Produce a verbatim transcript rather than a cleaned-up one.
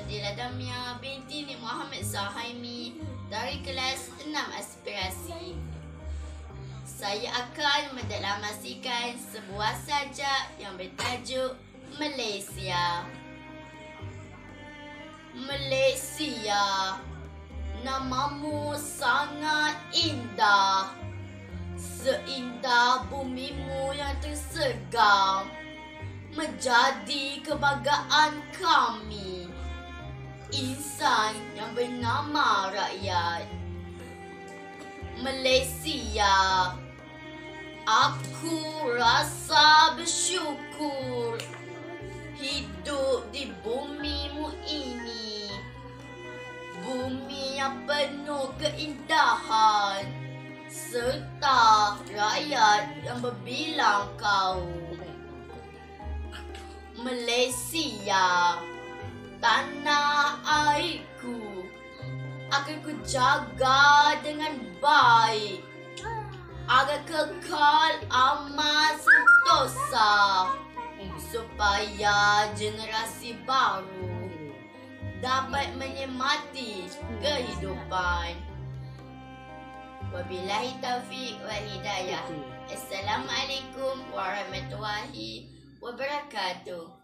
Diela Damia binti Nik Mohd Suhaimi dari kelas enam aspirasi. Saya akan mendeklamasikan sebuah sajak yang bertajuk Malaysia. Malaysia, namamu sangat indah, seindah bumimu yang tersegar, menjadi kebanggaan kami, insan yang bernama rakyat. Malaysia, aku rasa bersyukur hidup di bumimu ini, bumi yang penuh keindahan serta rakyat yang berbilang kaum. Malaysia, tanah airku, akan ku jaga dengan baik agar kekal aman sentosa, supaya generasi baru dapat menikmati kehidupan. Wabillahi taufiq wal hidayah. Assalamualaikum warahmatullahi wabarakatuh.